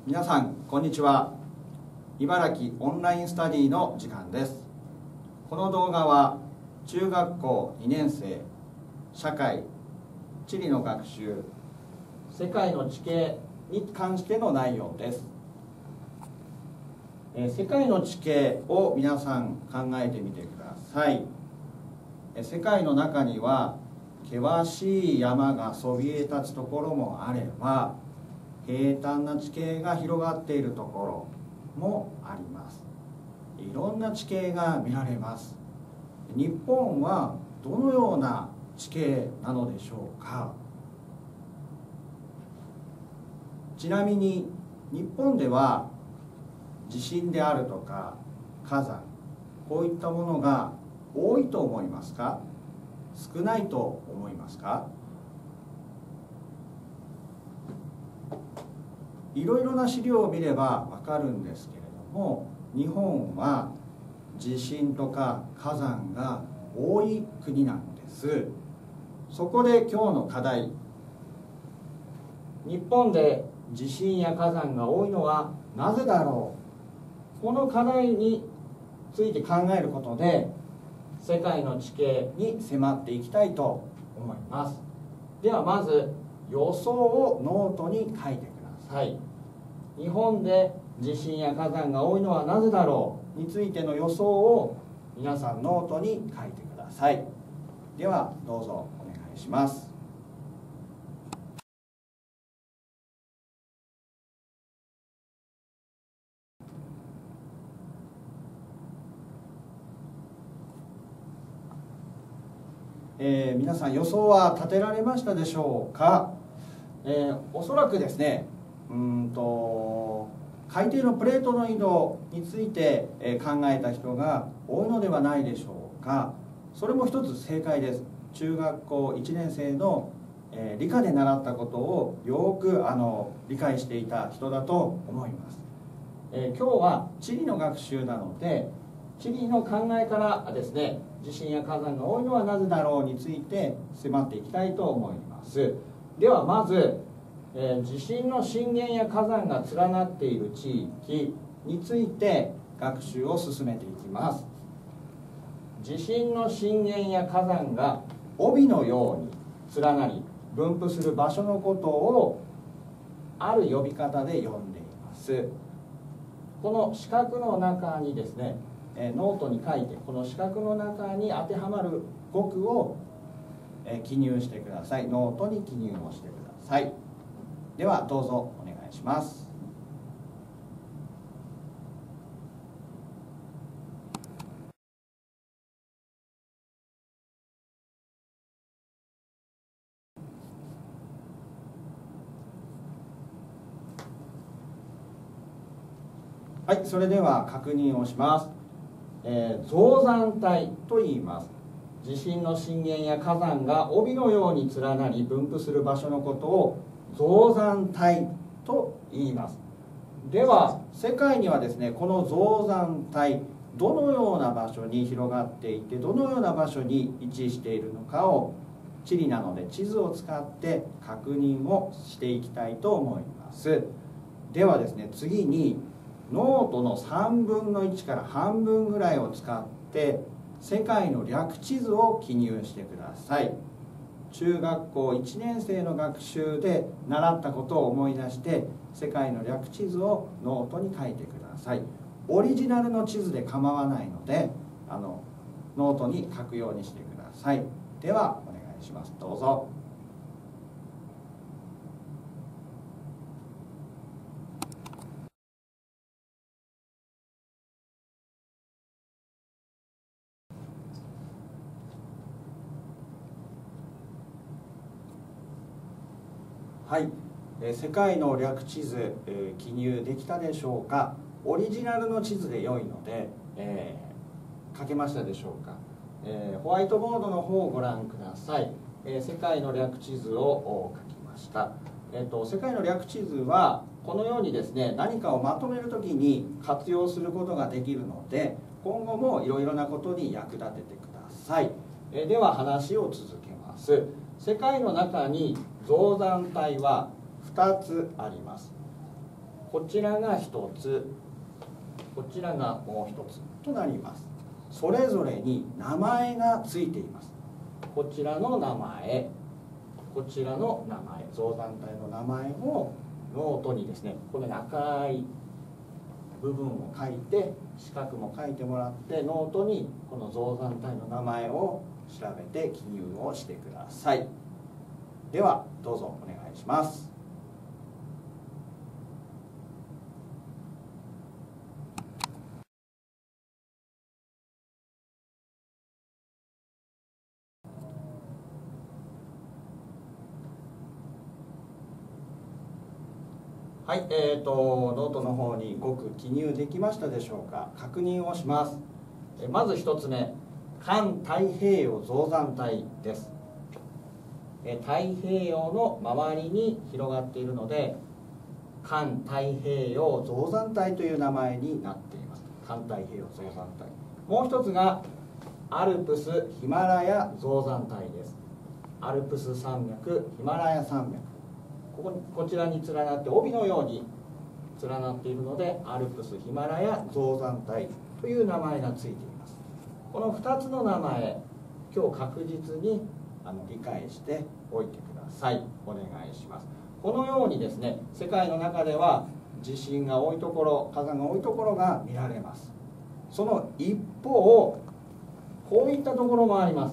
皆さんこんにちは。茨城オンラインスタディの時間です。この動画は中学校2年生社会地理の学習世界の地形に関しての内容です。世界の地形を皆さん考えてみてください。世界の中には険しい山がそびえ立つところもあれば、平坦な地形が広がっているところもあります。いろんな地形が見られます。日本はどのような地形なのでしょうか。ちなみに日本では地震であるとか火山、こういったものが多いと思いますか、少ないと思いますか。いろいろな資料を見ればわかるんですけれども、日本は地震とか火山が多い国なんです。そこで今日の課題、日本で地震や火山が多いのはなぜだろう、この課題について考えることで世界の地形に迫っていきたいと思います。ではまず予想をノートに書いてください。日本で地震や火山が多いのはなぜだろうについての予想を皆さんノートに書いてください。ではどうぞお願いします。皆さん予想は立てられましたでしょうか。おそらくですね、海底のプレートの移動について考えた人が多いのではないでしょうか。それも一つ正解です。中学校1年生の理科で習ったことをよく理解していた人だと思います。今日は地理の学習なので、地理の考えからですね、地震や火山が多いのはなぜだろうについて迫っていきたいと思います。ではまず地震の震源や火山が連なっている地域について学習を進めていきます。地震の震源や火山が帯のように連なり分布する場所のことをある呼び方で呼んでいます。この四角の中にですね、ノートに書いて、この四角の中に当てはまる語句を記入してください。ノートに記入をしてください。ではどうぞお願いします。はい、それでは確認をします。造山帯と言います。地震の震源や火山が帯のように連なり分布する場所のことを造山帯と言います。では世界にはですね、この造山帯どのような場所に広がっていて、どのような場所に位置しているのかを地理なので地図を使って確認をしていきたいと思います。ではですね、次にノートの3分の1から半分ぐらいを使って世界の略地図を記入してください。中学校1年生の学習で習ったことを思い出して世界の略地図をノートに書いてください。オリジナルの地図で構わないのでノートに書くようにしてください。ではお願いします。どうぞ。はい、世界の略地図、記入できたでしょうか。オリジナルの地図で良いので、書けましたでしょうか。ホワイトボードの方をご覧ください。世界の略地図を書きました。世界の略地図はこのようにですね、何かをまとめるときに活用することができるので、今後もいろいろなことに役立ててください。では話を続けます。世界の中に造山帯は2つあります。 こちらが1つ、こちらがもう1つとなります。それぞれに名前がついています。こちらの名前、こちらの名前、造山帯の名前をノートにですね、この赤い部分を書いて、四角も書いてもらって、ノートにこの造山帯の名前を調べて記入をしてください。ではどうぞお願いします。はい、ノートの方にごく記入できましたでしょうか。確認をします。まず1つ目、環太平洋造山帯です。太平洋の周りに広がっているので、環太平洋造山帯という名前になっています。環太平洋造山帯。もう1つがアルプスヒマラヤ造山帯です。アルプス山脈、ヒマラヤ山脈、こちらに連なって帯のように連なっているので、アルプスヒマラヤ造山帯という名前がついています。この2つの名前、今日確実に理解しておいてください。お願いします。このようにですね、世界の中では地震が多いところ、火山が多いところが見られます。その一方、こういったところもあります。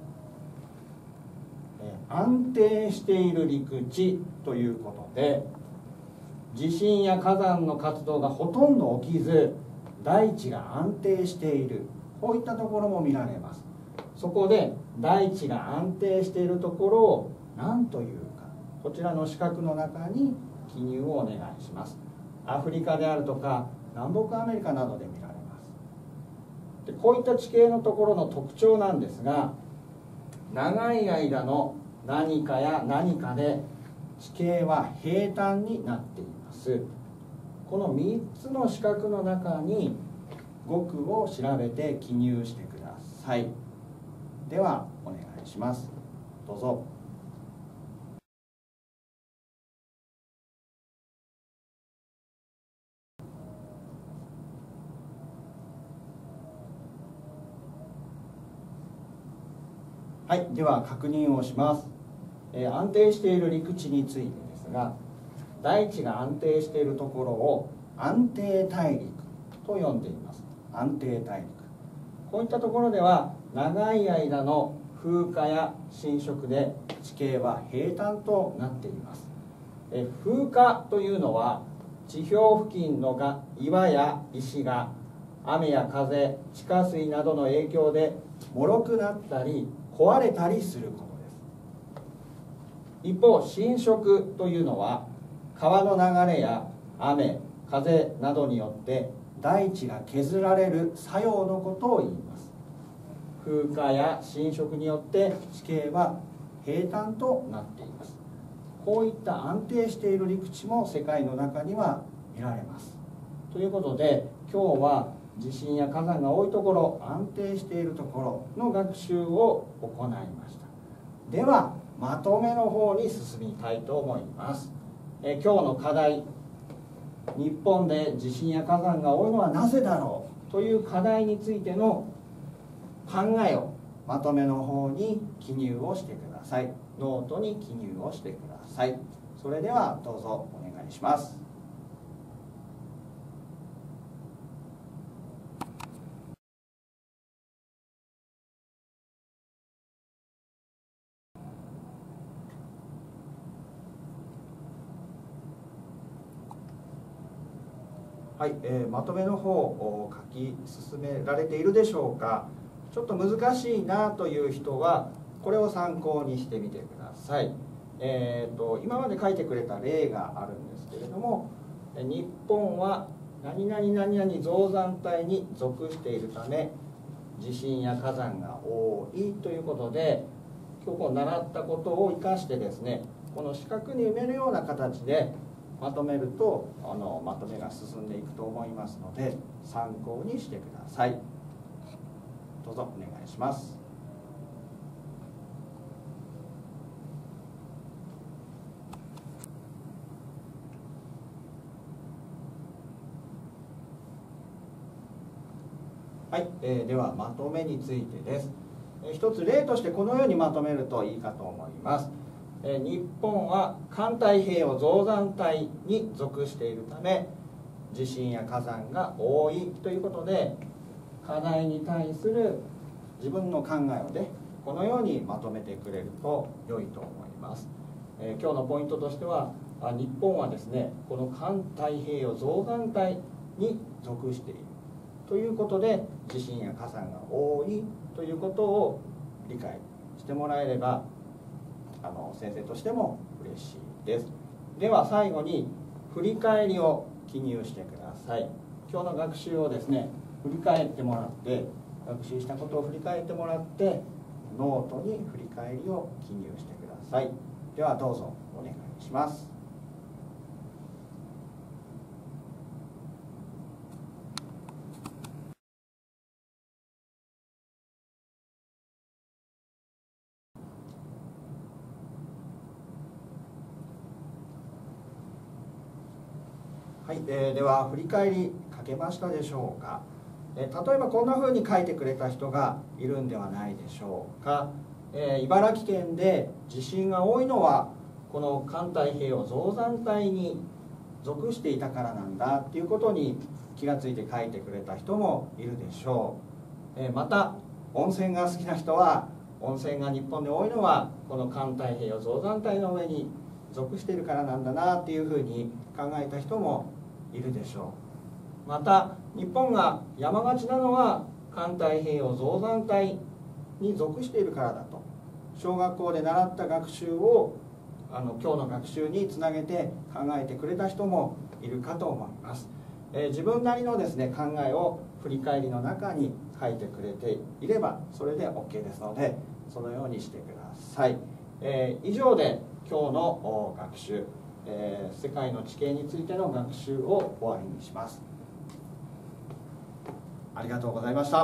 安定している陸地ということで、地震や火山の活動がほとんど起きず、大地が安定している、こういったところも見られます。そこで大地が安定しているところを何というか、こちらの四角の中に記入をお願いします。アフリカであるとか南北アメリカなどで見られます。でこういった地形のところの特徴なんですが、長い間の何かや何かで地形は平坦になっています。この3つの四角の中に語句を調べて記入してください。ではお願いします。どうぞ。はい、では確認をします。安定している陸地についてですが、大地が安定しているところを安定大陸と呼んでいます。安定大陸、こういったところでは長い間の風化や浸食で地形は平坦となっています。風化というのは、地表付近の岩や石が雨や風、地下水などの影響で脆くなったり壊れたりすることです。一方、浸食というのは、川の流れや雨、風などによって大地が削られる作用のことを言います。風化や浸食によって地形は平坦となっています。こういった安定している陸地も世界の中には見られます。ということで、今日は地震や火山が多いところ、安定しているところの学習を行いました。ではまとめの方に進みたいと思います。今日の課題、日本で地震や火山が多いのはなぜだろうという課題についての考えをまとめの方に記入をしてください。ノートに記入をしてください。それではどうぞお願いします。はい、まとめの方を書き進められているでしょうか。ちょっと難しいなという人はこれを参考にしてみてください。今まで書いてくれた例があるんですけれども、日本は何々何々造山帯に属しているため地震や火山が多いということで、今日習ったことを生かしてですね、この四角に埋めるような形でまとめるとまとめが進んでいくと思いますので、参考にしてください。どうぞお願いします。 ではまとめについてです。一つ例としてこのようにまとめるといいかと思います。日本は環太平洋造山帯に属しているため地震や火山が多いということで、課題に対する自分の考えをね、このようにまとめてくれると良いと思います。今日のポイントとしては、日本はですね、この環太平洋造山帯に属しているということで地震や火山が多いということを理解してもらえれば先生としても嬉しいです。では最後に振り返りを記入してください。今日の学習をですね、振り返ってもらって、学習したことを振り返ってもらってノートに振り返りを記入してください。ではどうぞお願いします。はい、では振り返り書けましたでしょうか。例えばこんな風に書いてくれた人がいるんではないでしょうか。茨城県で地震が多いのはこの環太平洋造山帯に属していたからなんだっていうことに気がついて書いてくれた人もいるでしょう。また温泉が好きな人は、温泉が日本で多いのはこの環太平洋造山帯の上に属しているからなんだなっていうふうに考えた人もいるでしょう。また日本が山がちなのは環太平洋造山帯に属しているからだと、小学校で習った学習を今日の学習につなげて考えてくれた人もいるかと思います。自分なりのですね、考えを振り返りの中に書いてくれていればそれで OK ですので、そのようにしてください。以上で今日の学習、世界の地形についての学習を終わりにします。ありがとうございました。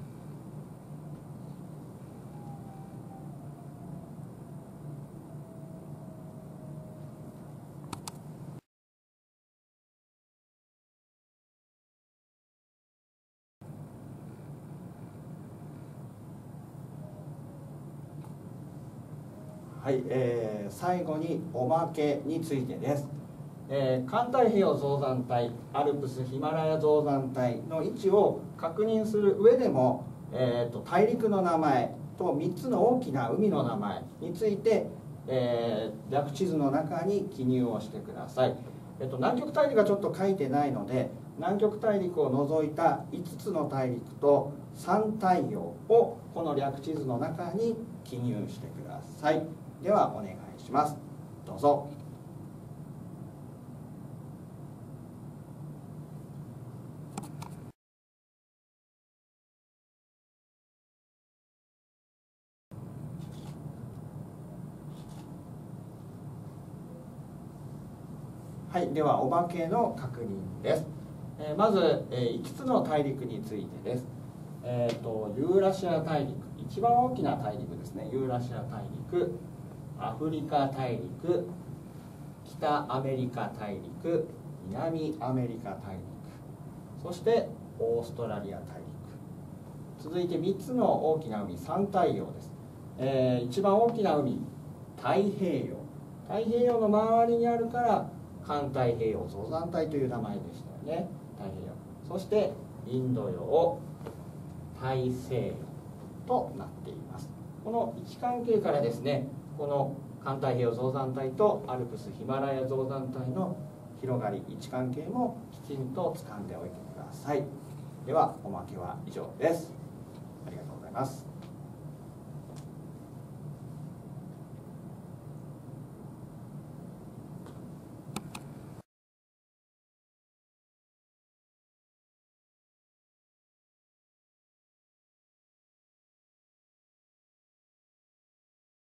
はい、最後におまけについてです。環太平洋造山帯、アルプスヒマラヤ造山帯の位置を確認する上でも、大陸の名前と3つの大きな海の名前について、略地図の中に記入をしてください。南極大陸がちょっと書いてないので、南極大陸を除いた5つの大陸と3太陽をこの略地図の中に記入してください。ではお願いします。どうぞ。はい、ではおまけの確認です。まず、5つの大陸についてです。ユーラシア大陸、一番大きな大陸ですね。ユーラシア大陸、アフリカ大陸、北アメリカ大陸、南アメリカ大陸、そしてオーストラリア大陸。続いて3つの大きな海、3太陽です。一番大きな海、太平洋。太平洋の周りにあるから環太平洋造山帯という名前でしたよね。太平洋。そしてインド洋、大西洋となっています。この位置関係からですね、この環太平洋造山帯とアルプスヒマラヤ造山帯の広がり、位置関係もきちんと掴んでおいてください。ではおまけは以上です。ありがとうございます。